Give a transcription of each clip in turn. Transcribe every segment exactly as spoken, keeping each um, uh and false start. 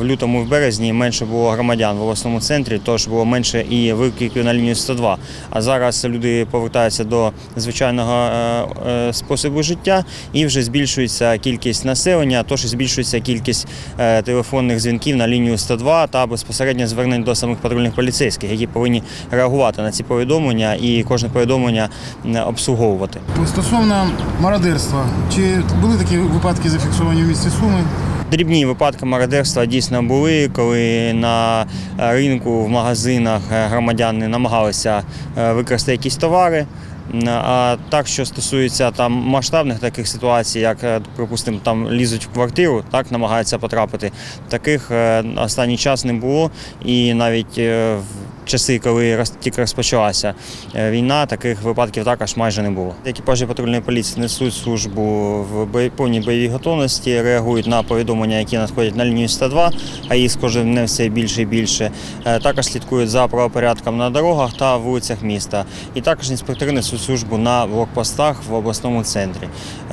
в лютому, в березні менше було громадян в обласному центрі, тож було менше і викликів на лінію сто два. А зараз люди повертаються до звичайного способу життя і вже збільшується кількість населення, тож збільшується кількість телефонних дзвінків на лінію сто два та безпосередньо звернень до самих патрульних поліцейських, які повинні реагувати на ці повідомлення і кожне повідомлення обслуговувати. Стосовно мародерства, чи були такі випадки зафіксовані в місті Суми? Дрібні випадки мародерства дійсно були, коли на ринку, в магазинах громадяни намагалися викрасти якісь товари. А так, що стосується там масштабних таких ситуацій, як, припустимо, там лізуть в квартиру, так намагаються потрапити, таких останній час не було. І навіть в часи, коли тільки розпочалася війна, таких випадків також майже не було. Екіпажі патрульної поліції несуть службу в повній бойовій готовності, реагують на повідомлення, які надходять на лінію сто два, а їх з кожним днем все більше і більше. Також слідкують за правопорядком на дорогах та вулицях міста. І також інспектори несуть службу на блокпостах в обласному центрі.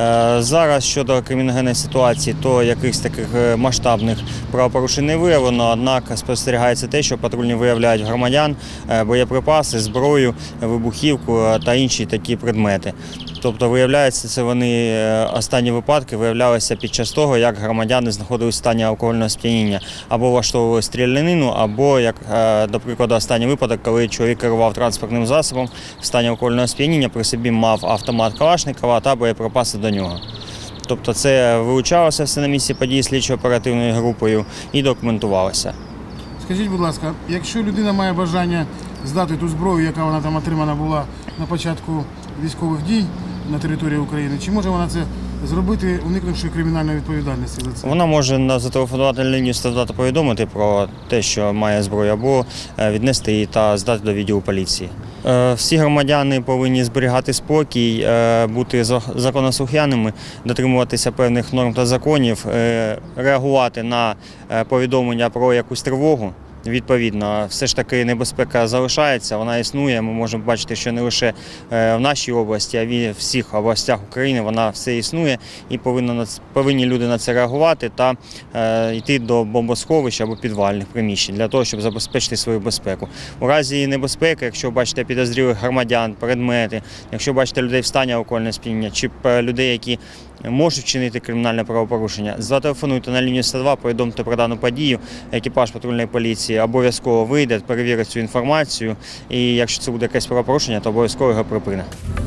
Зараз щодо криміногенної ситуації, то якихось таких масштабних правопорушень не виявлено, однак спостерігається те, що патрульні виявляють громадян, боєприпаси, зброю, вибухівку та інші такі предмети. Тобто, виявляється, це вони, останні випадки виявлялися під час того, як громадяни знаходилися в стані алкогольного сп'яніння, або влаштовували стрілянину, або, як, до прикладу, останній випадок, коли чоловік керував транспортним засобом в стані алкогольного сп'яніння, при собі мав автомат Калашникова та боєприпаси до нього. Тобто це вилучалося все на місці події слідчо-оперативною групою і документувалося. Скажіть, будь ласка, якщо людина має бажання здати ту зброю, яка вона там отримана була на початку військових дій на території України, чи може вона це зробити, уникнувши кримінальної відповідальності за це? Вона може зателефонувати на лінію сто два та повідомити про те, що має зброю, або віднести її та здати до відділу поліції. Всі громадяни повинні зберігати спокій, бути законослухняними, дотримуватися певних норм та законів, реагувати на повідомлення про якусь тривогу. Відповідно, все ж таки небезпека залишається, вона існує. Ми можемо бачити, що не лише в нашій області, а й в всіх областях України вона все існує і повинні, повинні люди на це реагувати та е, йти до бомбосховищ або підвальних приміщень для того, щоб забезпечити свою безпеку. У разі небезпеки, якщо бачите підозрілих громадян, предмети, якщо бачите людей в стані алкогольного сп'яніння чи людей, які можуть вчинити кримінальне правопорушення, зателефонуйте на лінію сто два, повідомте про дану подію, екіпаж патрульної поліції обов'язково вийде, перевірить цю інформацію, і якщо це буде якесь правопорушення, то обов'язково його припине.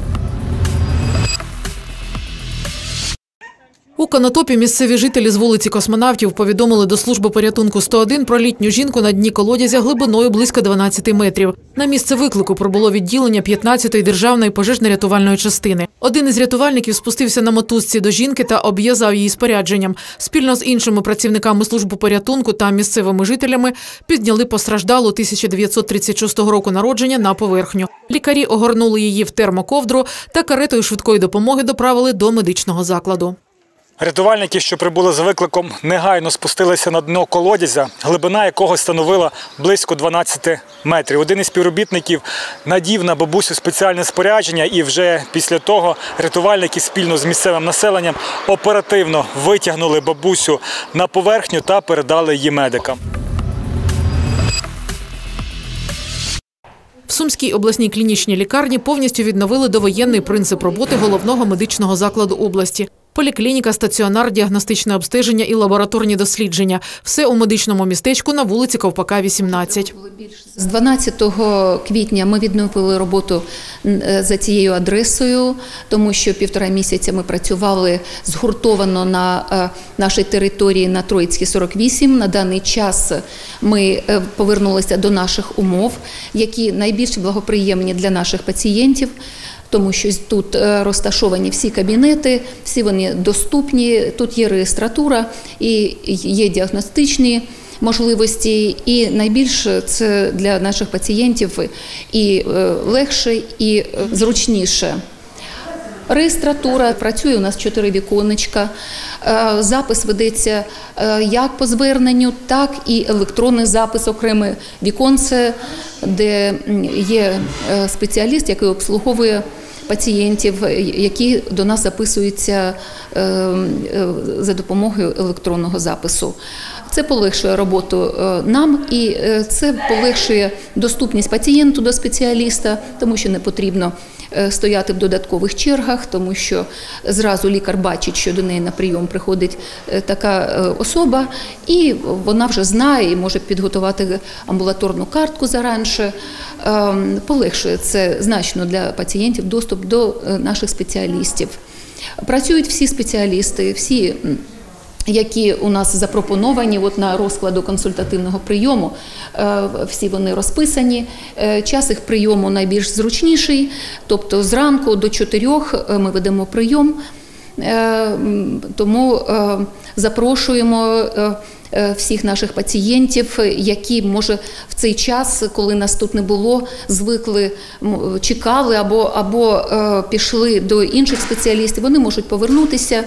У Конотопі місцеві жителі з вулиці Космонавтів повідомили до служби порятунку сто один про літню жінку на дні колодязя глибиною близько дванадцяти метрів. На місце виклику прибуло відділення п'ятнадцятої державної пожежно-рятувальної частини. Один із рятувальників спустився на мотузці до жінки та обв'язав її спорядженням. Спільно з іншими працівниками служби порятунку та місцевими жителями підняли постраждалу тисяча дев'ятсот тридцять шостого року народження на поверхню. Лікарі огорнули її в термоковдру та каретою швидкої допомоги доправили до медичного закладу. Рятувальники, що прибули за викликом, негайно спустилися на дно колодязя, глибина якого становила близько дванадцяти метрів. Один із співробітників надів на бабусю спеціальне спорядження, і вже після того рятувальники спільно з місцевим населенням оперативно витягнули бабусю на поверхню та передали її медикам. В Сумській обласній клінічній лікарні повністю відновили довоєнний принцип роботи головного медичного закладу області. Поліклініка, стаціонар, діагностичне обстеження і лабораторні дослідження. Все у медичному містечку на вулиці Ковпака, вісімнадцять. З дванадцятого квітня ми відновили роботу за цією адресою, тому що півтора місяця ми працювали згуртовано на нашій території на Троїцькій, сорок вісім. На даний час ми повернулися до наших умов, які найбільш благоприємні для наших пацієнтів. Тому що тут розташовані всі кабінети, всі вони доступні, тут є реєстратура і є діагностичні можливості. І найбільше це для наших пацієнтів і легше, і зручніше. Реєстратура, працює у нас чотири віконечка, запис ведеться як по зверненню, так і електронний запис, окреме віконце, де є спеціаліст, який обслуговує пацієнтів, які до нас записуються за допомогою електронного запису. Це полегшує роботу нам і це полегшує доступність пацієнту до спеціаліста, тому що не потрібно стояти в додаткових чергах, тому що зразу лікар бачить, що до неї на прийом приходить така особа, і вона вже знає і може підготувати амбулаторну картку заранше. Полегшує це значно для пацієнтів доступ до наших спеціалістів. Працюють всі спеціалісти, всі, які у нас запропоновані от на розкладу консультативного прийому, всі вони розписані. Час їх прийому найбільш зручніший, тобто зранку до чотирьох ми ведемо прийом, тому запрошуємо всіх наших пацієнтів, які, може, в цей час, коли нас тут не було, звикли, чекали або, або пішли до інших спеціалістів, вони можуть повернутися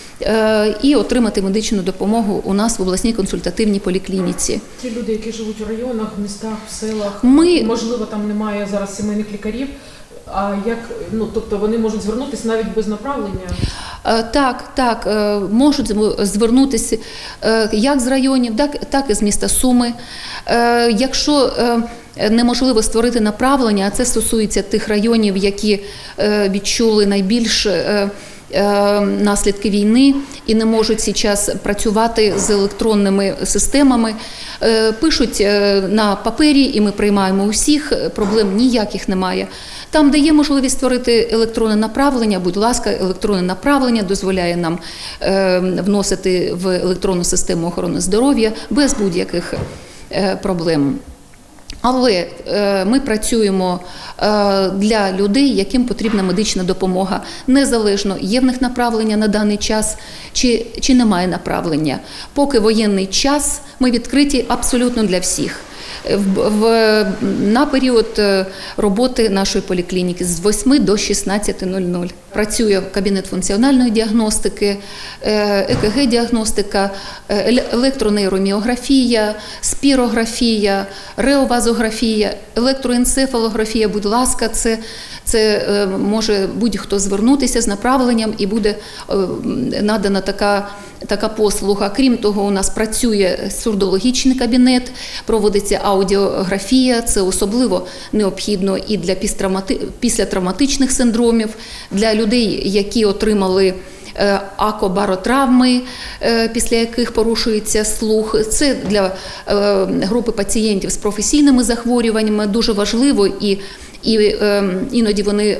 і отримати медичну допомогу у нас в обласній консультативній поліклініці. Ті люди, які живуть у районах, містах, в селах, Ми... можливо, там немає зараз сімейних лікарів, а як, ну, тобто вони можуть звернутися навіть без направлення? Так, так, можуть звернутися як з районів, так, так і з міста Суми. Якщо неможливо створити направлення, а це стосується тих районів, які відчули найбільш наслідки війни і не можуть зараз працювати з електронними системами, пишуть на папері, і ми приймаємо усіх, проблем ніяких немає. Там, де є можливість створити електронне направлення, будь ласка, електронне направлення дозволяє нам вносити в електронну систему охорони здоров'я без будь-яких проблем. Але ми працюємо для людей, яким потрібна медична допомога. Незалежно, є в них направлення на даний час чи, чи немає направлення. Поки воєнний час, ми відкриті абсолютно для всіх. В, в, на період роботи нашої поліклініки з восьми до шістнадцяти нуль нуль. Працює кабінет функціональної діагностики, е ка ге-діагностика, електронейроміографія, спірографія, реовазографія, електроенцефалографія. Будь ласка, це, це може будь-хто звернутися з направленням і буде надана така, така послуга. Крім того, у нас працює сурдологічний кабінет, проводиться аудіографія, це особливо необхідно і для післятравматичних синдромів, для людей, які отримали акобаротравми, після яких порушується слух. Це для групи пацієнтів з професійними захворюваннями дуже важливо, і, і іноді вони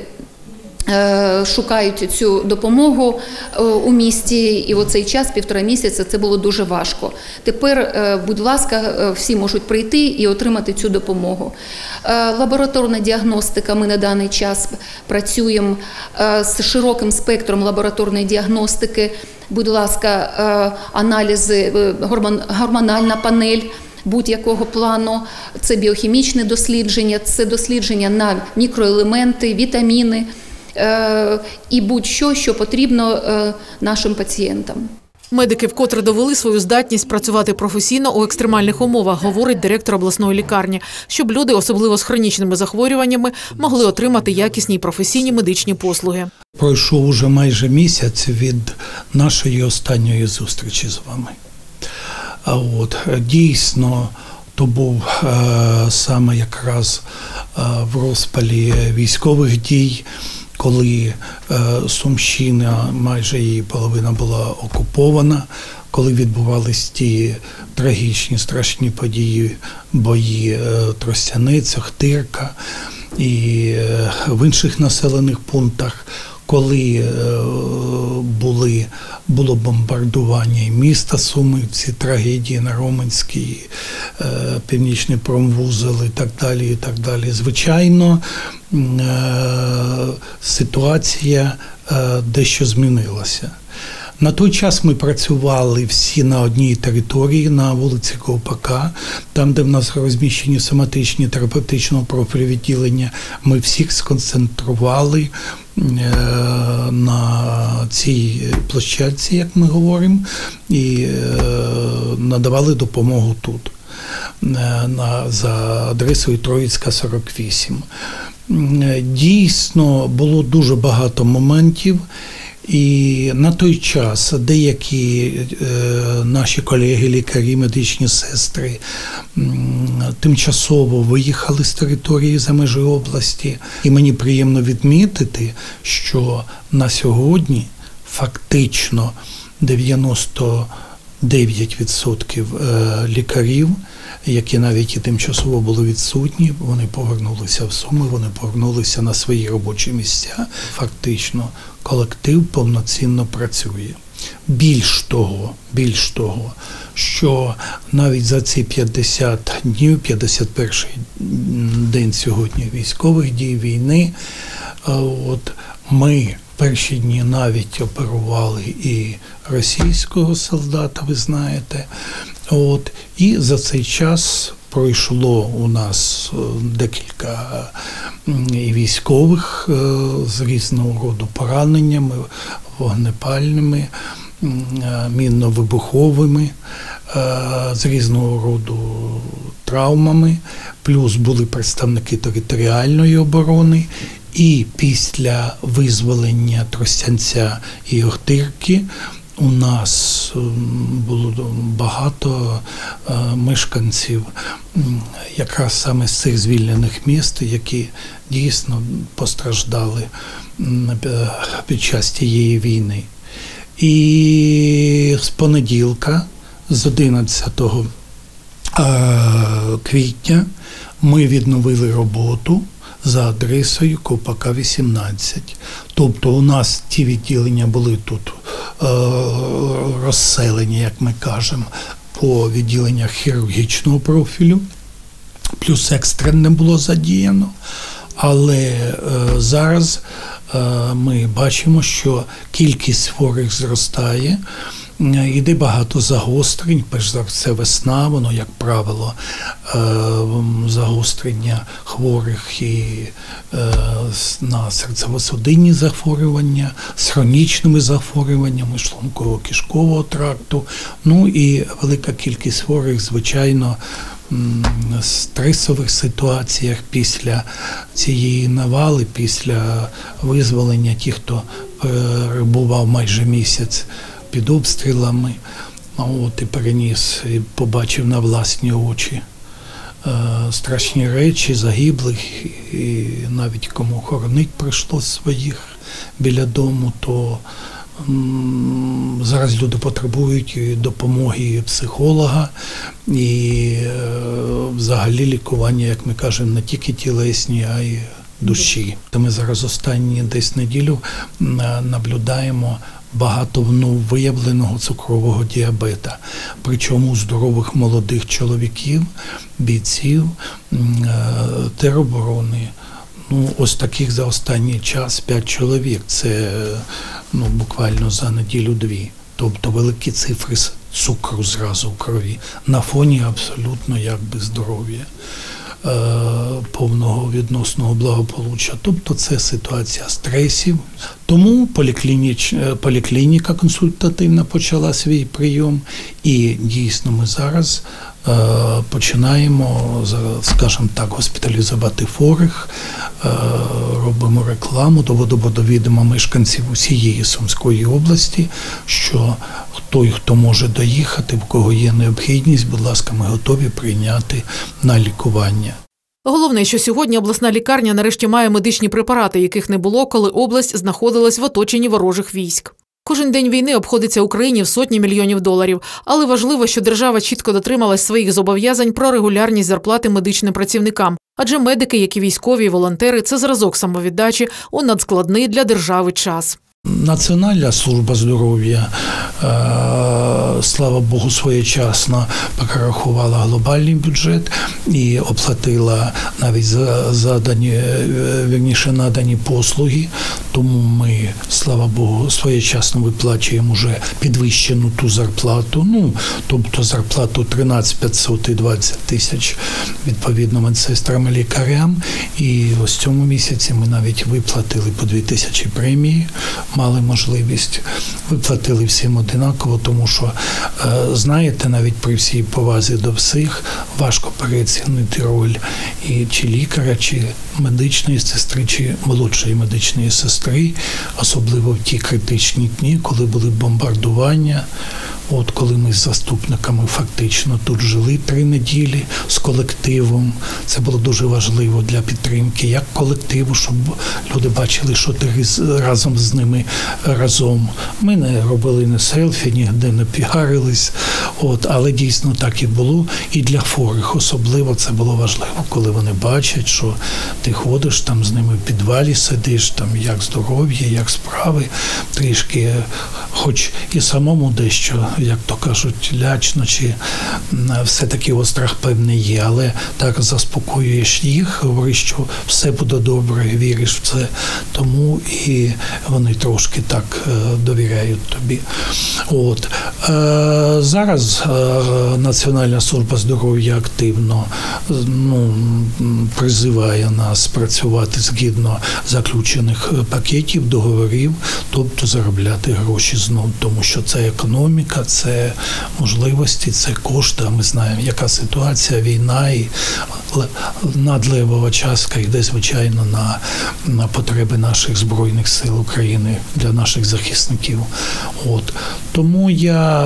шукають цю допомогу у місті, і в цей час, півтора місяця, це було дуже важко. Тепер, будь ласка, всі можуть прийти і отримати цю допомогу. Лабораторна діагностика, ми на даний час працюємо з широким спектром лабораторної діагностики. Будь ласка, аналізи, гормональна панель будь-якого плану, це біохімічне дослідження, це дослідження на мікроелементи, вітаміни, і будь-що, що потрібно нашим пацієнтам. Медики вкотре довели свою здатність працювати професійно у екстремальних умовах, говорить директор обласної лікарні, щоб люди, особливо з хронічними захворюваннями, могли отримати якісні професійні медичні послуги. Пройшов уже майже місяць від нашої останньої зустрічі з вами. А от дійсно, то був е, саме якраз е, в розпалі військових дій, коли е, Сумщина, майже її половина була окупована, коли відбувались ті трагічні, страшні події, бої е, Тростянець, Охтирка і е, в інших населених пунктах, коли е, були, було бомбардування і міста Суми, ці трагедії на Роменській, е, Північний промвузол і так далі, і так далі. Звичайно, е, ситуація е, дещо змінилася. На той час ми працювали всі на одній території, на вулиці Ковпака, там, де в нас розміщені соматичні терапевтичного профілю відділення. Ми всіх сконцентрували на цій площадці, як ми говоримо, і надавали допомогу тут, за адресою Троїцька, сорок вісім. Дійсно, було дуже багато моментів, і на той час деякі е, наші колеги, лікарі, медичні сестри м, тимчасово виїхали з території за межі області. І мені приємно відмітити, що на сьогодні фактично дев'яносто дев'ять відсотків лікарів, які навіть і тимчасово були відсутні, вони повернулися в Суми, вони повернулися на свої робочі місця. Фактично колектив повноцінно працює. Більш того, більш того, що навіть за ці п'ятдесят днів, п'ятдесят перший день сьогодні військових дій, війни, от ми перші дні навіть оперували і російського солдата, ви знаєте. От, і за цей час пройшло у нас декілька і військових з різного роду пораненнями, вогнепальними, мінно-вибуховими, з різного роду травмами, плюс були представники територіальної оборони. І після визволення Тростянця і Охтирки у нас було багато мешканців якраз саме з цих звільнених міст, які дійсно постраждали під час тієї війни. І з понеділка, з одинадцятого квітня, ми відновили роботу за адресою Ковпака, вісімнадцять. Тобто у нас ті відділення були тут е, розселені, як ми кажемо, по відділеннях хірургічного профілю, плюс екстрене було задіяно. Але е, зараз е, ми бачимо, що кількість хворих зростає. Іде багато загострень, перш за все весна, воно, як правило, загострення хворих і на серцево-судинні захворювання, з хронічними захворюваннями шлунково-кишкового тракту, ну і велика кількість хворих, звичайно, в стресових ситуаціях після цієї навали, після визволення тих, хто перебував майже місяць під обстрілами, от і переніс, і побачив на власні очі е, страшні речі, загиблих, і навіть кому хоронить прийшлось своїх біля дому, то м, зараз люди потребують і допомоги і психолога, і е, взагалі лікування, як ми кажемо, не тільки тілесні, а й душі. Ми зараз останні десь неділю наблюдаємо багато вновь виявленого цукрового діабета. Причому у здорових молодих чоловіків, бійців тероборони. Ну, ось таких за останній час п'ять чоловік. Це ну, буквально за неділю-дві. Тобто великі цифри цукру зразу в крові. На фоні абсолютно якби здоров'я, повного відносного благополуччя. Тобто це ситуація стресів. Тому поліклініч, поліклініка консультативна почала свій прийом, і дійсно ми зараз е, починаємо, скажімо так, госпіталізувати хворих, е, робимо рекламу, доводимо до відома мешканців усієї Сумської області, що той, хто може доїхати, в кого є необхідність, будь ласка, ми готові прийняти на лікування. Головне, що сьогодні обласна лікарня нарешті має медичні препарати, яких не було, коли область знаходилась в оточенні ворожих військ. Кожен день війни обходиться Україні в сотні мільйонів доларів. Але важливо, що держава чітко дотрималась своїх зобов'язань про регулярність зарплати медичним працівникам. Адже медики, як і військові і волонтери, це зразок самовіддачі у надскладний для держави час. Національна служба здоров'я, слава Богу, своєчасно перерахувала глобальний бюджет і оплатила навіть задані, вірніше надані послуги. тому ми, слава Богу, своєчасно виплачуємо вже підвищену ту зарплату, ну, тобто зарплату тринадцять п'ятсот і двадцять тисяч відповідно медсестрам і лікарям. І ось цьому місяці ми навіть виплатили по дві тисячі премії, мали можливість, виплатили всім одинаково, тому що, знаєте, навіть при всій повазі до всіх важко переоцінити роль і чи лікаря, чи медичної сестри, чи молодшої медичної сестри, особливо в ті критичні дні, коли були бомбардування. От коли ми з заступниками фактично тут жили три неділі з колективом, це було дуже важливо для підтримки як колективу, щоб люди бачили, що ти разом з ними разом. Ми не робили не селфі, ніде не піарились, от, але дійсно так і було. І для хворих особливо це було важливо, коли вони бачать, що ти ходиш там з ними в підвалі, сидиш, там як здоров'я, як справи, трішки, хоч і самому дещо, як то кажуть, лячно, чи все-таки острах певний є, але так заспокоюєш їх, говориш, що все буде добре, віриш в це, тому і вони трошки так довіряють тобі. От. Зараз Національна служба здоров'я активно ну, призиває нас працювати згідно заключених пакетів, договорів, тобто заробляти гроші знов, тому що це економіка, це можливості, це кошти, а ми знаємо, яка ситуація, війна, і надлевова частка йде, звичайно, на, на потреби наших Збройних сил України, для наших захисників. От. Тому я,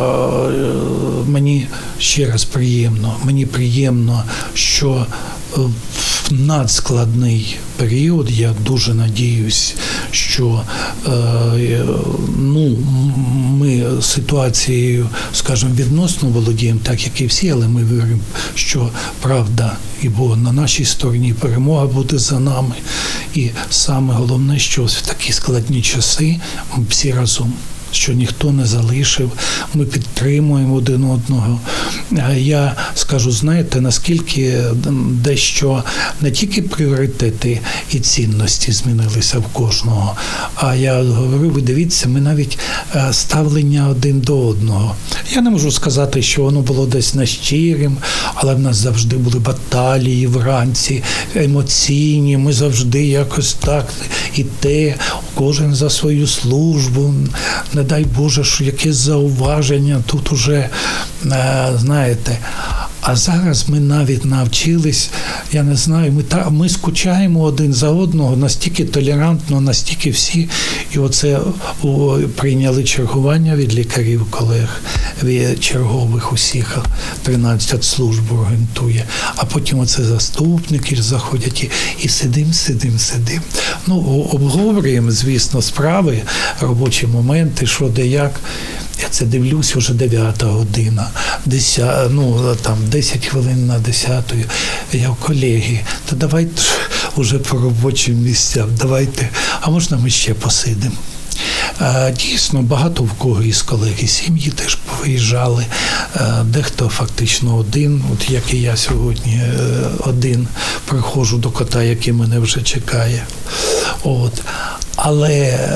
мені ще раз приємно, мені приємно, що в надскладний період, я дуже надіюсь, що е, ну, ми ситуацією, скажімо, відносно володіємо, так як і всі, але ми віримо, що правда і Бог на нашій стороні, перемога буде за нами. І саме головне, що в такі складні часи ми всі разом, що ніхто не залишив, ми підтримуємо один одного. Я скажу, знаєте, наскільки дещо не тільки пріоритети і цінності змінилися в кожного, а я говорю, ви дивіться, ми навіть ставлення один до одного. Я не можу сказати, що воно було десь нещирим, але в нас завжди були баталії вранці, емоційні, ми завжди якось так і те, кожен за свою службу, не дай Боже, що якесь зауваження тут уже, знаєте. А зараз ми навіть навчились, я не знаю, ми, та, ми скучаємо один за одного, настільки толерантно, настільки всі. І оце о, прийняли чергування від лікарів, колег, від чергових усіх, тринадцять служб орієнтує. А потім оце заступники заходять і, і сидим, сидим, сидим. Ну, обговорюємо, звісно, справи, робочі моменти, що де як. Я це дивлюсь, вже дев'ята година, десять, ну, там, десять хвилин на десяту. Я, колеги, то давайте вже по робочим місцям, давайте, а можна ми ще посидимо? Дійсно, багато в кого із колег і сім'ї теж повиїжджали, дехто фактично один, от як і я сьогодні один, приходжу до кота, який мене вже чекає. От. Але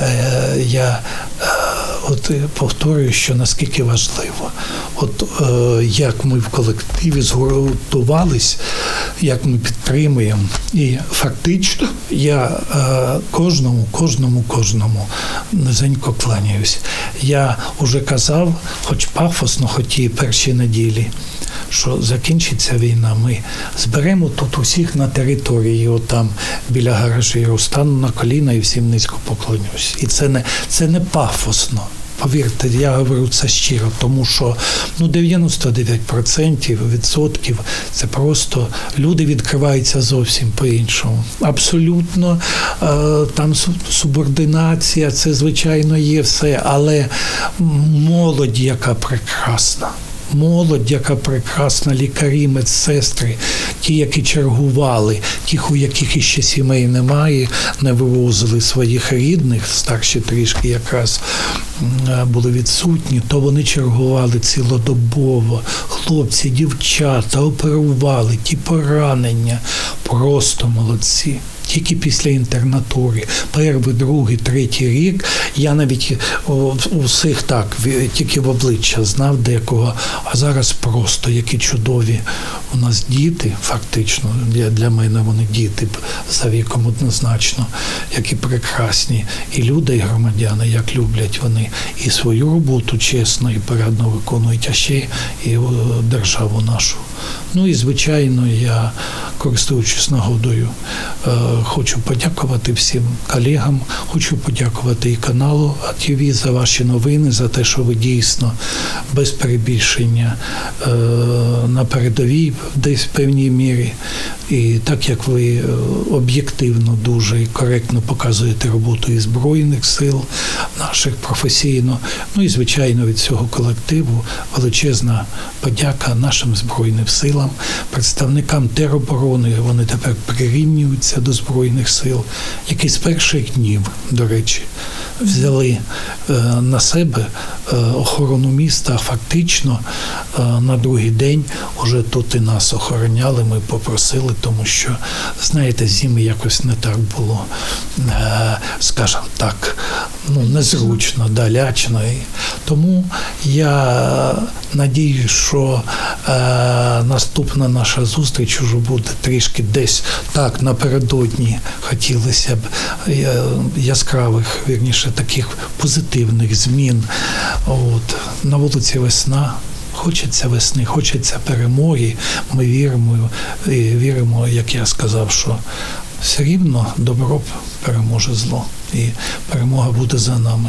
я от повторюю, що наскільки важливо, от е, як ми в колективі згуртувались, як ми підтримуємо. І фактично я е, кожному, кожному, кожному низенько кланяюсь. Я вже казав, хоч пафосно, хоч і перші неділі, що закінчиться війна, ми зберемо тут усіх на території, отам біля гаражів, стану на коліна і всім низько поклонюсь. І це не, це не пафосно. Повірте, я говорю це щиро, тому що ну, дев'яносто дев'ять відсотків це просто люди відкриваються зовсім по-іншому. Абсолютно е, там субординація, це звичайно є все, але молодь, яка прекрасна. Молодь, яка прекрасна, лікарі, медсестри, ті, які чергували, ті, у яких іще сімей немає, не вивозили своїх рідних, старші трішки якраз були відсутні, то вони чергували цілодобово. Хлопці, дівчата оперували, ті поранення, просто молодці. тільки після інтернатури. Перший, другий, третій рік я навіть усіх так, тільки в обличчя знав декого, а зараз просто які чудові у нас діти, фактично, для, для мене вони діти за віком однозначно, які прекрасні. І люди, і громадяни, як люблять вони і свою роботу чесно і порядно виконують, а ще і державу нашу. Ну і, звичайно, я, користуючись нагодою, хочу подякувати всім колегам, хочу подякувати і каналу А Ті Ві за ваші новини, за те, що ви дійсно без перебільшення на передовій десь в певній мірі. І так як ви об'єктивно дуже і коректно показуєте роботу і Збройних сил наших професійно, ну і, звичайно, від цього колективу величезна подяка нашим Збройним силам, представникам тероборони, вони тепер прирівнюються до Збройних сил, які з перших днів, до речі, взяли на себе охорону міста, а фактично на другий день уже тут і нас охороняли, ми попросили, тому що, знаєте, зими якось не так було, скажімо так, ну, незручно, далячно. І тому я надію, що наступна наша зустріч уже буде трішки десь так напередодні, хотілося б яскравих, вірніше, таких позитивних змін. От, на вулиці весна. Хочеться весни, хочеться перемоги. Ми віримо, і віримо, як я сказав, що все рівно добро переможе зло. І перемога буде за нами.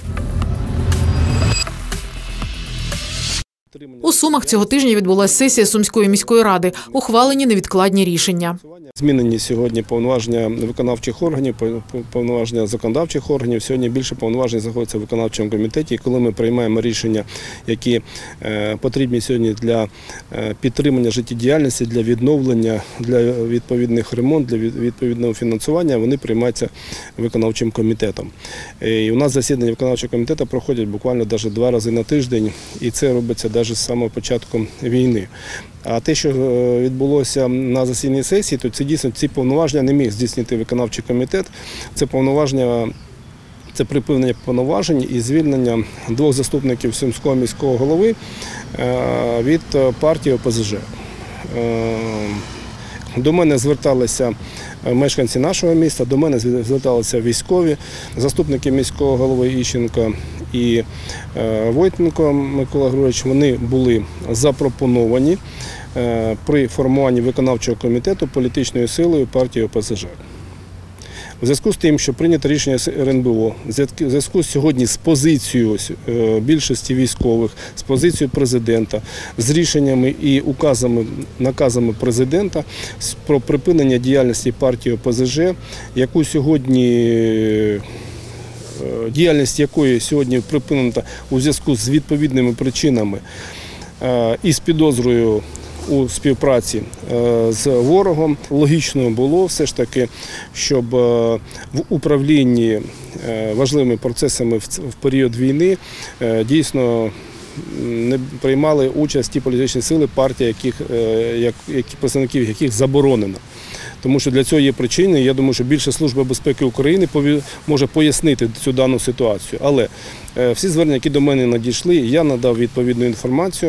У Сумах цього тижня відбулася сесія Сумської міської ради. Ухвалені невідкладні рішення. Змінені сьогодні повноваження виконавчих органів, повноваження законодавчих органів. Сьогодні більше повноважень знаходиться в виконавчому комітеті. І коли ми приймаємо рішення, які потрібні сьогодні для підтримання життєдіяльності, для відновлення, для відповідних ремонтів, для відповідного фінансування, вони приймаються виконавчим комітетом. І у нас засідання виконавчого комітету проходять буквально навіть два рази на тиждень, і це робиться навіть з самого початку війни. А те, що відбулося на засідній сесії, то це дійсно ці повноваження не міг здійснити виконавчий комітет. Це повноваження, це припинення повноважень і звільнення двох заступників Сумського міського голови від партії О Пе Зе Же. До мене зверталися мешканці нашого міста, до мене зверталися військові, заступники міського голови Іщенко і Войтенко Микола Григорович. Вони були запропоновані при формуванні виконавчого комітету політичною силою партії О Пе Зе Же. У зв'язку з тим, що прийнято рішення Ер Ен Бе О, в зв'язку сьогодні з позицією більшості військових, з позицією президента, з рішеннями і указами, наказами президента про припинення діяльності партії О Пе Зе Же, яку сьогодні, діяльність якої сьогодні припинена у зв'язку з відповідними причинами і з підозрою у співпраці з ворогом, логічно було все ж таки, щоб в управлінні важливими процесами в період війни дійсно не приймали участь ті політичні сили, партії, яких, які, представників яких заборонено. Тому що для цього є причини, я думаю, що більше Служба безпеки України може пояснити цю дану ситуацію. Але всі звернення, які до мене надійшли, я надав відповідну інформацію.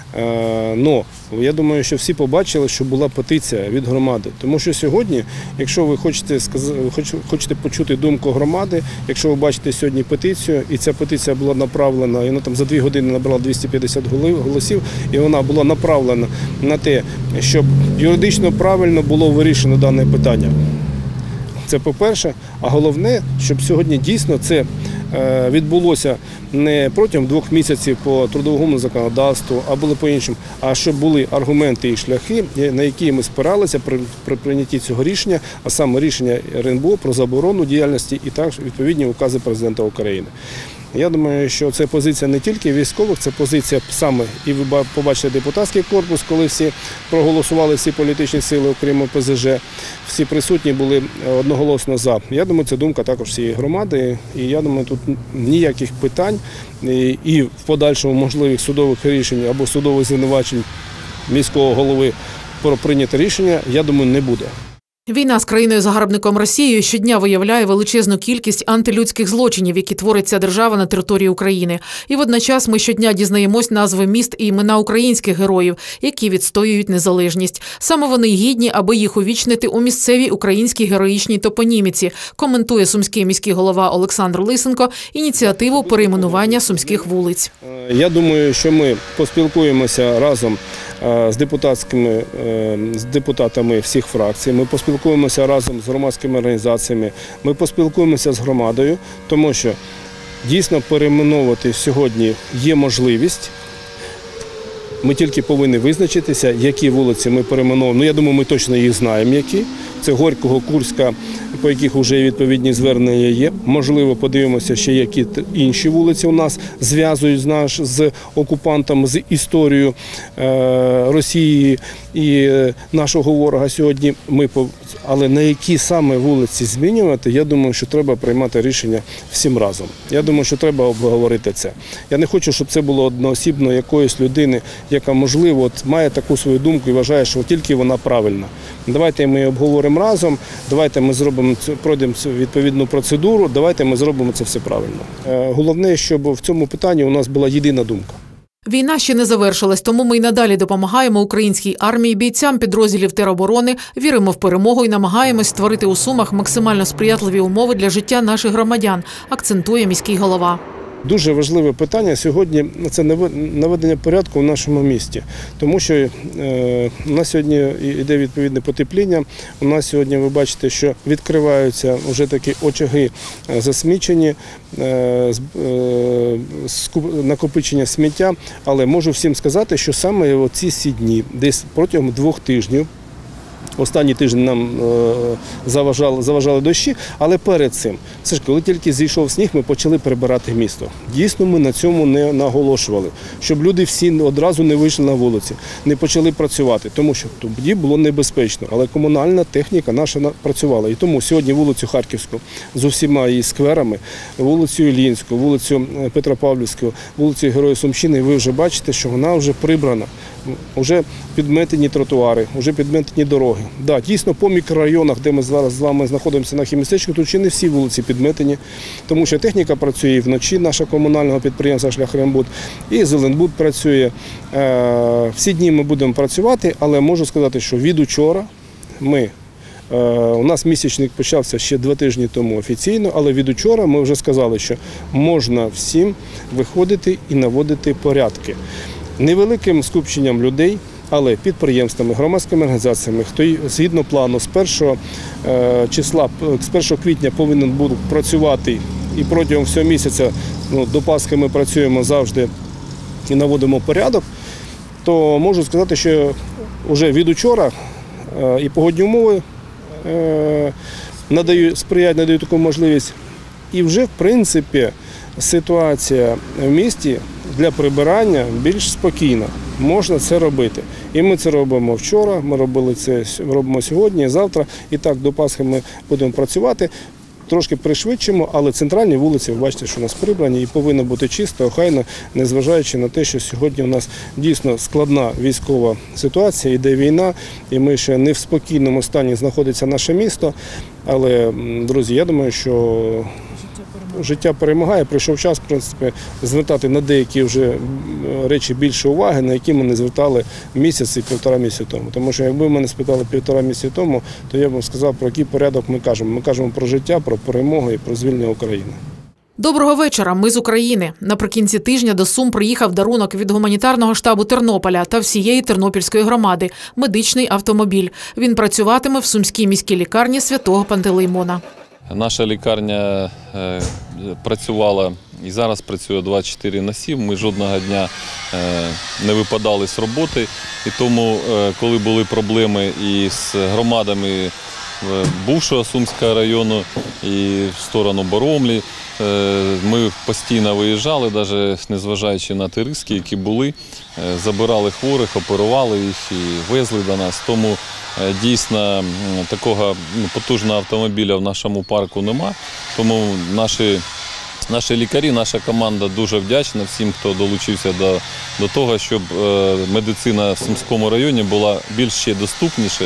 Но я думаю, що всі побачили, що була петиція від громади. Тому що сьогодні, якщо ви хочете, хочете почути думку громади, якщо ви бачите сьогодні петицію, і ця петиція була направлена, і вона там за дві години набрала двісті п'ятдесят голосів, і вона була направлена на те, щоб юридично правильно було вирішено дане питання. Це по-перше. А головне, щоб сьогодні дійсно це відбулося не протягом двох місяців по трудовому законодавству, а були по-іншому, а щоб були аргументи і шляхи, на які ми спиралися при, при прийнятті цього рішення, а саме рішення Ер Ен Бе О про заборону діяльності і також відповідні укази президента України. Я думаю, що це позиція не тільки військових, це позиція саме, і ви побачите депутатський корпус, коли всі проголосували, всі політичні сили, окрім О Пе Зе Же, всі присутні були одноголосно за. Я думаю, це думка також всієї громади, і я думаю, тут ніяких питань і в подальшому можливих судових рішень або судових звинувачень міського голови про прийняте рішення, я думаю, не буде. Війна з країною-загарбником Росією щодня виявляє величезну кількість антилюдських злочинів, які творить ця держава на території України. І водночас ми щодня дізнаємось назви міст і імена українських героїв, які відстоюють незалежність. Саме вони гідні, аби їх увічнити у місцевій українській героїчній топоніміці, коментує сумський міський голова Олександр Лисенко ініціативу перейменування сумських вулиць. Я думаю, що ми поспілкуємося разом з депутатськими з депутатами всіх фракцій. Ми поспілкуємося разом з громадськими організаціями. Ми поспілкуємося з громадою, тому що дійсно перейменовувати сьогодні є можливість. Ми тільки повинні визначитися, які вулиці ми перейменовуємо. Ну, я думаю, ми точно їх знаємо, які. Це Горького, Курська, по яких вже відповідні звернення є. Можливо, подивимося, ще які інші вулиці у нас зв'язують з наш з окупантом, з історією е, Росії і нашого ворога сьогодні. Ми але на які саме вулиці змінювати, я думаю, що треба приймати рішення всім разом. Я думаю, що треба обговорити це. Я не хочу, щоб це було одноосібно якоїсь людини, яка, можливо, от, має таку свою думку і вважає, що тільки вона правильна. Давайте ми обговоримо разом, давайте ми зробимо, пройдемо відповідну процедуру, давайте ми зробимо це все правильно. Головне, щоб в цьому питанні у нас була єдина думка. Війна ще не завершилась, тому ми й надалі допомагаємо українській армії, бійцям підрозділів тероборони, віримо в перемогу і намагаємось створити у Сумах максимально сприятливі умови для життя наших громадян, акцентує міський голова. Дуже важливе питання сьогодні – це наведення порядку в нашому місті. Тому що е, у нас сьогодні йде відповідне потепління. У нас сьогодні, ви бачите, що відкриваються вже такі очаги засмічені, е, е, накопичення сміття. Але можу всім сказати, що саме ці всі дні, десь протягом двох тижнів, останні тижні нам заважали, заважали дощі, але перед цим, це ж коли тільки зійшов сніг, ми почали прибирати місто. Дійсно, ми на цьому не наголошували, щоб люди всі одразу не вийшли на вулиці, не почали працювати, тому що тоді було небезпечно, але комунальна техніка наша працювала. І тому сьогодні вулицю Харківську з усіма її скверами, вулицю Іллінську, вулицю Петропавлівську, вулицю Героїв Сумщини, ви вже бачите, що вона вже прибрана. Вже підметені тротуари, вже підметені дороги. Да, дійсно, по мікрорайонах, де ми зараз з вами знаходимося на Хімістечку, тут ще не всі вулиці підметені, тому що техніка працює і вночі, нашого комунального підприємства «Шляхрембуд», і «Зеленбуд» працює. Всі дні ми будемо працювати, але можу сказати, що від учора ми, у нас місячник почався ще два тижні тому офіційно, але від учора ми вже сказали, що можна всім виходити і наводити порядки. Невеликим скупченням людей, але підприємствами, громадськими організаціями, хто згідно плану з першого числа, з першого квітня повинен був працювати і протягом всього місяця, ну, до Пасхи ми працюємо завжди і наводимо порядок, то можу сказати, що вже від учора і погодні умови надають, сприяють, надають таку можливість. І вже, в принципі, ситуація в місті для прибирання більш спокійна. Можна це робити. І ми це робимо вчора, ми робили це, робимо сьогодні, завтра. І так до Пасхи ми будемо працювати. Трошки пришвидшимо, але центральні вулиці, ви бачите, що у нас прибрані і повинно бути чисто, охайно, незважаючи на те, що сьогодні у нас дійсно складна військова ситуація, йде війна, і ми ще не в спокійному стані знаходиться наше місто. Але, друзі, я думаю, що життя перемагає, прийшов час, в принципі, звертати на деякі вже речі більше уваги, на які ми не звертали місяць і півтора місяці тому. Тому що якби мене спитали півтора місяці тому, то я б сказав, про який порядок ми кажемо. Ми кажемо про життя, про перемогу і про звільнення України. Доброго вечора, ми з України. Наприкінці тижня до Сум приїхав дарунок від гуманітарного штабу Тернополя та всієї Тернопільської громади – медичний автомобіль. Він працюватиме в Сумській міській лікарні Святого Пантелеймона. Наша лікарня е, працювала і зараз працює двадцять чотири на сім. Ми жодного дня е, не випадали з роботи. І тому, е, коли були проблеми із громадами е, бувшого Сумського району і в сторону Боромлі, е, ми постійно виїжджали, навіть незважаючи на ті риски, які були, е, забирали хворих, оперували їх і везли до нас. Тому дійсно такого потужного автомобіля в нашому парку нема, тому наші, наші лікарі, наша команда дуже вдячна всім, хто долучився до, до того, щоб медицина в Сумському районі була більш ще доступніше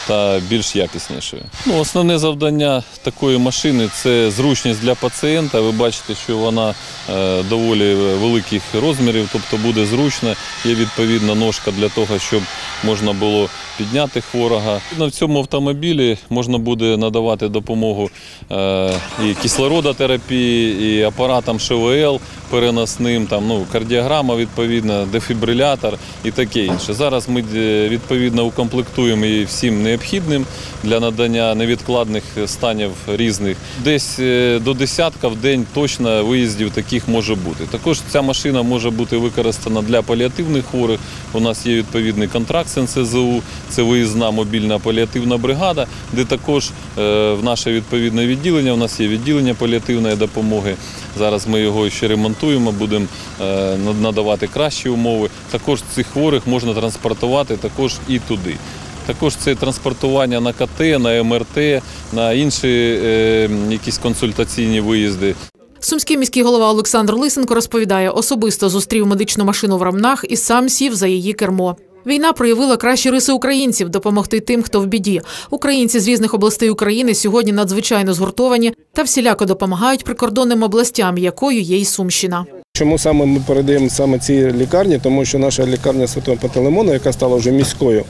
та більш якіснішою. Ну, основне завдання такої машини – це зручність для пацієнта. Ви бачите, що вона е, доволі великих розмірів, тобто буде зручна. Є відповідна ножка для того, щоб можна було підняти хворого. В цьому автомобілі можна буде надавати допомогу е, і кислородотерапії, і апаратам ШВЛ переносним, там, ну, кардіограма відповідна, дефібрилятор і таке інше. Зараз ми відповідно укомплектуємо її всім необхідним для надання невідкладних станів різних. Десь до десятка в день точно виїздів таких може бути. Також ця машина може бути використана для паліативних хворих. У нас є відповідний контракт з ен ес зе у, це виїзна мобільна паліативна бригада, де також в наше відповідне відділення, у нас є відділення паліативної допомоги. Зараз ми його ще ремонтуємо, будемо надавати кращі умови. Також цих хворих можна транспортувати також і туди. Також це транспортування на ка те, на ем ер те, на інші е, якісь консультаційні виїзди. Сумський міський голова Олександр Лисенко розповідає, особисто зустрів медичну машину в Ромнах і сам сів за її кермо. Війна проявила кращі риси українців – допомогти тим, хто в біді. Українці з різних областей України сьогодні надзвичайно згуртовані та всіляко допомагають прикордонним областям, якою є й Сумщина. Чому саме ми передаємо саме ці лікарні? Тому що наша лікарня Святого Пантелеймона, яка стала вже міською,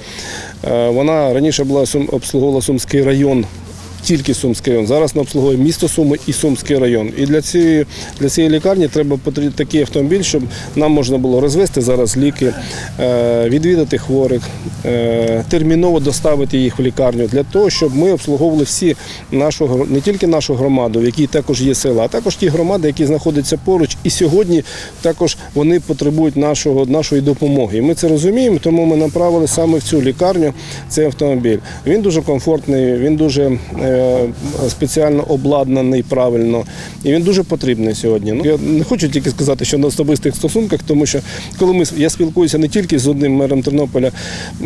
вона раніше була обслуговувала Сумський район, тільки Сумський район. Зараз вона обслуговує місто Суми і Сумський район. І для цієї, для цієї лікарні треба такий автомобіль, щоб нам можна було розвезти зараз ліки, відвідати хворих, терміново доставити їх в лікарню, для того, щоб ми обслуговували всі нашу, не тільки нашу громаду, в якій також є села, а також ті громади, які знаходяться поруч. І сьогодні також вони потребують нашого, нашої допомоги. І ми це розуміємо, тому ми направили саме в цю лікарню цей автомобіль. Він дуже комфортний, він дуже спеціально обладнаний правильно, і він дуже потрібний сьогодні. Ну, я не хочу тільки сказати, що на особистих стосунках, тому що коли ми, я спілкуюся не тільки з одним мером Тернополя е,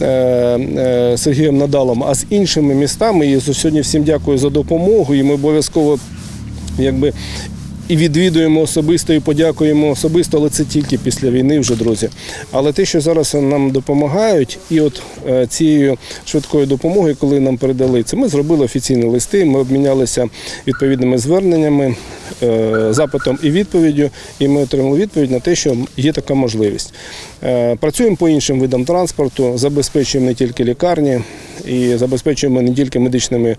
е, Сергієм Надалом, а з іншими містами, і сьогодні всім дякую за допомогу, і ми обов'язково якби і відвідуємо особисто, і подякуємо особисто, але це тільки після війни вже, друзі. Але те, що зараз нам допомагають, і от цією швидкою допомогою, коли нам передали це, ми зробили офіційні листи, ми обмінялися відповідними зверненнями, запитом і відповіддю, і ми отримали відповідь на те, що є така можливість. Працюємо по іншим видам транспорту, забезпечуємо не тільки лікарні, і забезпечуємо не тільки медичними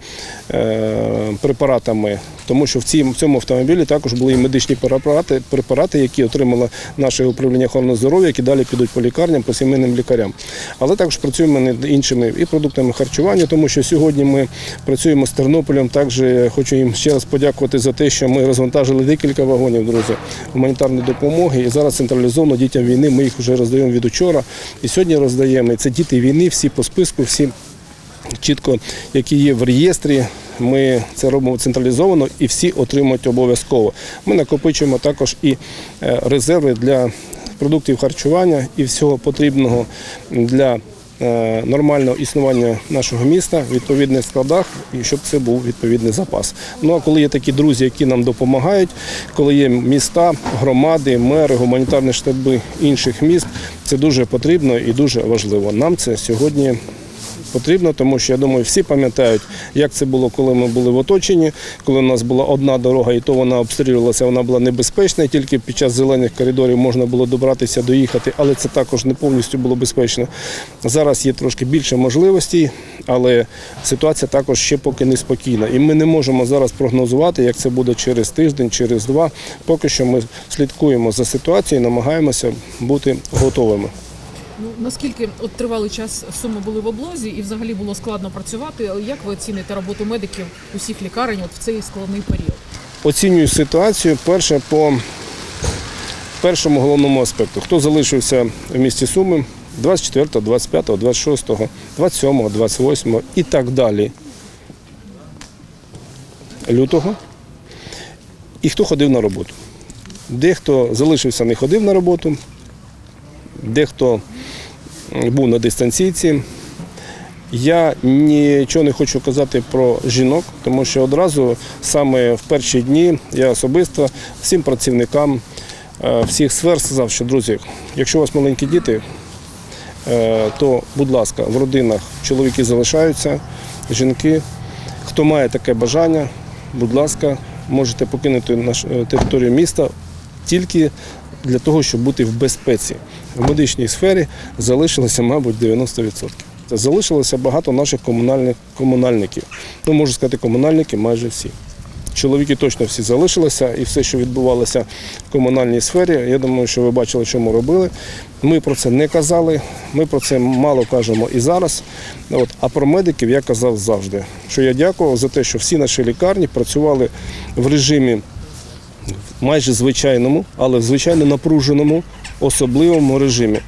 препаратами, тому що в цьому автомобілі також були і медичні препарати, препарати, які отримало наше управління охорони здоров'я, які далі підуть по лікарням, по сімейним лікарям. Але також працюємо над іншими і продуктами харчування, тому що сьогодні ми працюємо з Тернополем. Також хочу їм ще раз подякувати за те, що ми розвантажили декілька вагонів, друзі, гуманітарної допомоги. І зараз централізовано дітям війни ми їх вже роздаємо від учора. І сьогодні роздаємо. І це діти війни, всі по списку, всі чітко, які є в реєстрі. Ми це робимо централізовано і всі отримують обов'язково. Ми накопичуємо також і резерви для продуктів харчування і всього потрібного для нормального існування нашого міста в відповідних складах, і щоб це був відповідний запас. Ну а коли є такі друзі, які нам допомагають, коли є міста, громади, мери, гуманітарні штаби інших міст, це дуже потрібно і дуже важливо. Нам це сьогодні потрібно, тому що, я думаю, всі пам'ятають, як це було, коли ми були в оточенні, коли у нас була одна дорога, і то вона обстрілювалася, вона була небезпечна, і тільки під час зелених коридорів можна було добратися, доїхати, але це також не повністю було безпечно. Зараз є трошки більше можливостей, але ситуація також ще поки не спокійна. І ми не можемо зараз прогнозувати, як це буде через тиждень, через два. Поки що ми слідкуємо за ситуацією і намагаємося бути готовими. Ну, наскільки от тривалий час Суми були в облозі і взагалі було складно працювати, як ви оціните роботу медиків усіх лікарень от в цей складний період? Оцінюю ситуацію, перше, по першому головному аспекту. Хто залишився в місті Суми двадцять четвертого, двадцять п'ятого, двадцять шостого, двадцять сьомого, двадцять восьмого і так далі лютого, і хто ходив на роботу. Дехто залишився, не ходив на роботу, дехто був на дистанційці. Я нічого не хочу казати про жінок, тому що одразу саме в перші дні я особисто всім працівникам всіх сфер сказав, що, друзі, якщо у вас маленькі діти, то, будь ласка, в родинах чоловіки залишаються, жінки, хто має таке бажання, будь ласка, можете покинути нашу територію міста тільки для того, щоб бути в безпеці. В медичній сфері залишилося, мабуть, дев'яносто відсотків. Залишилося багато наших комунальних комунальників. Ну, можу сказати, комунальники майже всі. Чоловіки точно всі залишилися, і все, що відбувалося в комунальній сфері, я думаю, що ви бачили, що ми робили. Ми про це не казали, ми про це мало кажемо і зараз. От. А про медиків я казав завжди, що я дякував за те, що всі наші лікарні працювали в режимі майже звичайному, але в звичайно напруженому, особливому режимі.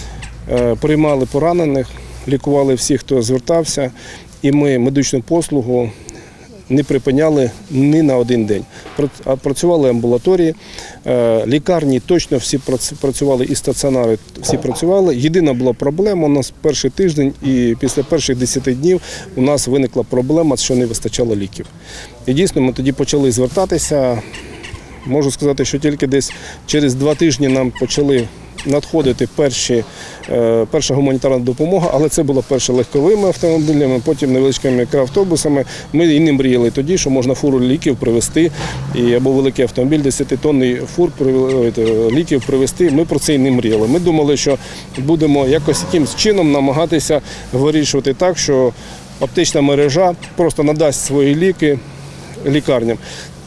Приймали поранених, лікували всіх, хто звертався, і ми медичну послугу не припиняли ні на один день. Працювали амбулаторії, лікарні точно всі працювали, і стаціонари всі працювали. Єдина була проблема у нас перший тиждень, і після перших десяти днів у нас виникла проблема, що не вистачало ліків. І дійсно ми тоді почали звертатися. Можу сказати, що тільки десь через два тижні нам почали надходити перші, перша гуманітарна допомога, але це було перше легковими автомобілями, потім невеличкими мікроавтобусами. Ми і не мріяли тоді, що можна фуру ліків привезти, або великий автомобіль, десятитонний фур ліків привезти. Ми про це і не мріяли. Ми думали, що будемо якось якимось чином намагатися вирішувати так, що аптечна мережа просто надасть свої ліки лікарням.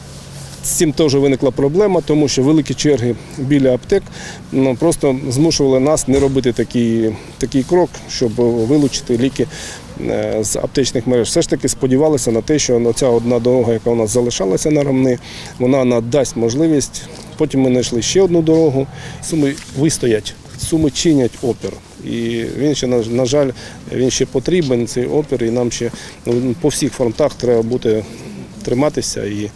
З цим теж виникла проблема, тому що великі черги біля аптек ну, просто змушували нас не робити такий, такий крок, щоб вилучити ліки з аптечних мереж. Все ж таки сподівалися на те, що ця одна дорога, яка у нас залишалася на Ромни, вона надасть можливість. Потім ми знайшли ще одну дорогу. Суми вистоять, Суми чинять опір. І він ще, на жаль, він ще потрібен, цей опір, і нам ще по всіх фронтах треба бути, триматися і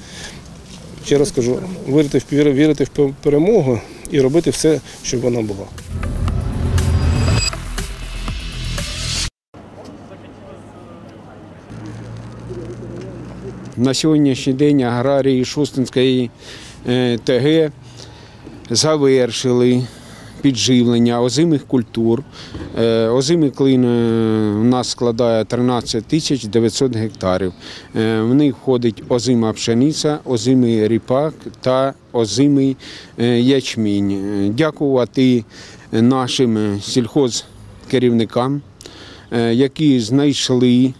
ще раз кажу, вірити в, вірити в перемогу і робити все, щоб вона була. На сьогоднішній день аграрії Шостинської ТГ завершили підживлення озимих культур. Озимий клин у нас складає тринадцять тисяч дев'ятсот гектарів. В них входить озима пшениця, озимий ріпак та озимий ячмінь. Дякувати нашим сільхозкерівникам, які знайшли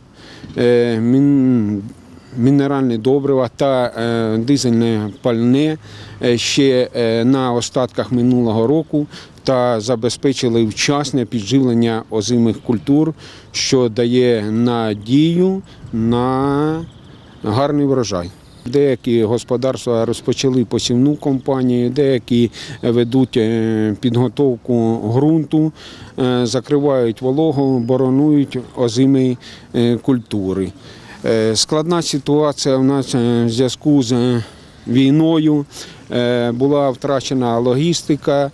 мінеральне добриво та дизельне пальне ще на остатках минулого року та забезпечили вчасне підживлення озимих культур, що дає надію на гарний врожай. Деякі господарства розпочали посівну кампанію, деякі ведуть підготовку ґрунту, закривають вологу, боронують озимі культури. Складна ситуація в нас в зв'язку з війною, була втрачена логістика,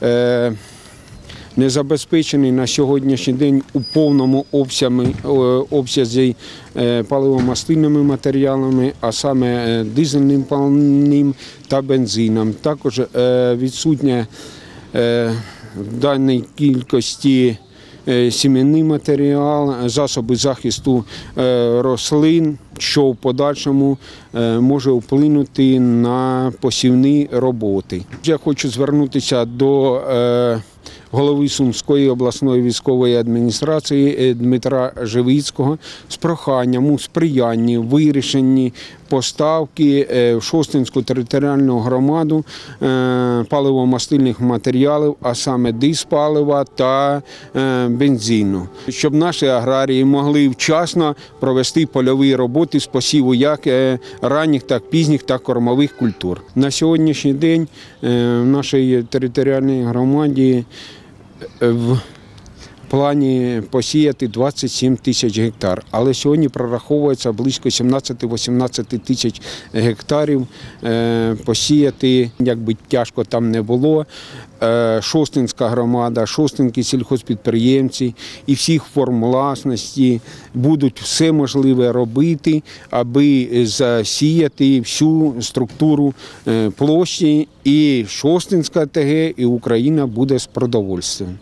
не забезпечений на сьогоднішній день у повному обсязі паливомастильними матеріалами, а саме дизельним пальним та бензином. Також відсутня в даній кількості сімейний матеріал, засоби захисту рослин, що в подальшому може вплинути на посівні роботи. Я хочу звернутися до голови Сумської обласної військової адміністрації Дмитра Живицького з проханням у сприянні вирішенні поставки в Шостинську територіальну громаду паливомастильних матеріалів, а саме диспалива та бензину, щоб наші аграрії могли вчасно провести польові роботи з посіву як ранніх, так пізніх та кормових культур. На сьогоднішній день в нашій територіальній громаді в плані посіяти двадцять сім тисяч гектар, але сьогодні прораховується близько сімнадцять-вісімнадцять тисяч гектарів посіяти, як би тяжко там не було. Шостинська громада, шостинські сільхозпідприємці і всіх форм власності будуть все можливе робити, аби засіяти всю структуру площі, і Шостинська ТГ, і Україна буде з продовольствям.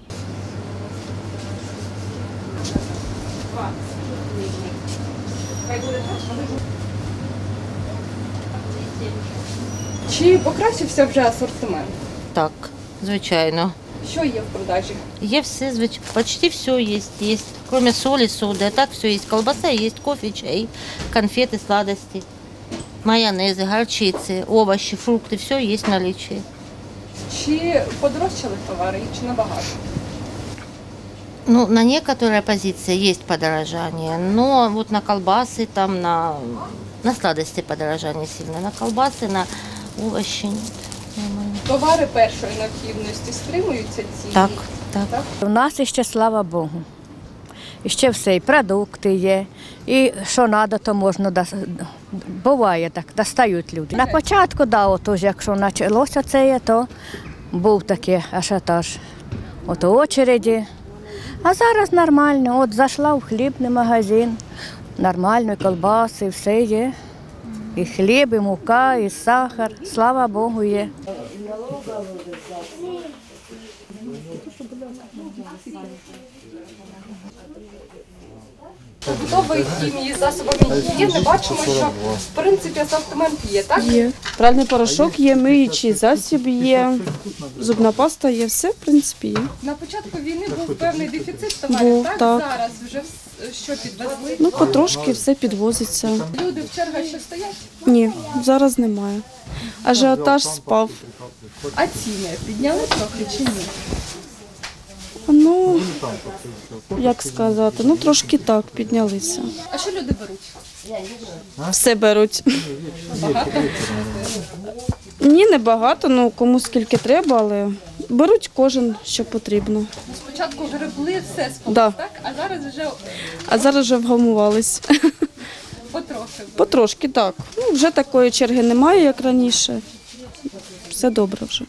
Чи покращився вже асортимент? Так, звичайно. Що є в продажі? Є все, звич... почти все є. Є. Кроме солі, соди, а так все є. Колбаса є, кофе, чай, конфети, сладості, майонези, горчиці, овочі, фрукти, все є в наличии. Чи подорожчали товари, чи набагато? Ну, на некоторые позиции есть подорожание, но вот на колбасы, там на, на сладости подорожание сильно, на колбасы, на овощи нет. Нормально. Товари першої необхідності стримуються ціни? Так, так. Так? У нас ще, слава Богу. І ще все, і продукти є, і що треба, то можна, дос- буває так, достають люди. На початку, да, от уже, якщо почалося це, то був такий ажіотаж. От очереді. А зараз нормально, от зайшла в хлібний магазин, нормально, і колбаси, і все є. І хліб, і мука, і сахар, слава Богу, є. Побутової хімії, засобами гігієни бачимо, що в принципі асортимент є, так? Є. Пральний порошок є, миючий засіб є, зубна паста є, все в принципі є. На початку війни був певний дефіцит товарів, Був, так? так. Зараз вже вс- що підвезли? Ну, потрошки все підвозиться. Люди в чергах ще стоять, Ні, зараз немає. Ажіотаж спав. а ціни підняли трохи чи ні? Ну, як сказати, ну трошки так, піднялися. А що люди беруть? Все беруть. Багато? Ні, не багато, ну кому скільки треба, але беруть кожен, що потрібно. Спочатку гребли, все спало, Да. так? А зараз вже А зараз вже вгамувались. потрохи. Потрошки, так. Ну, вже такої черги немає, як раніше. Все добре вже.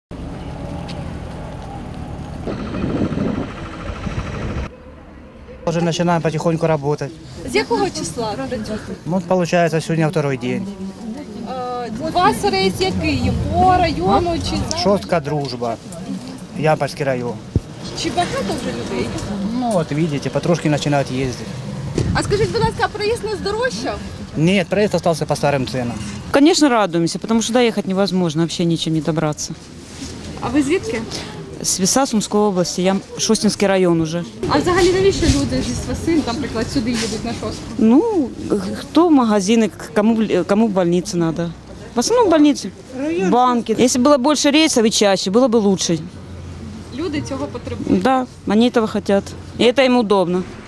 Уже начинаем потихоньку работать. З якого числа працюєте? Вот получается сегодня второй день. Два рейс який? По району чи за? Шостка дружба. Ямпольский район. Чи багато вже людей? Ну вот видите, потрошки начинают ездить. А скажіть, будь ласка, проїзд не здорожчав? Нет, проезд остался по старым ценам. Конечно, радуемся, потому что доехать невозможно, вообще ничем не добраться. А ви звідки? С Веса, Сумской области, я Шостинский район уже. А взагалі навіщо люди зі Свасин, наприклад, сюди їдуть на шостку? Ну, кто в магазины, кому, в- кому в больнице надо. В основном в больнице, банки. Если было больше рейсов и чаще, было бы лучше. Люди цього потребують. Да, они этого хотят. И это им удобно.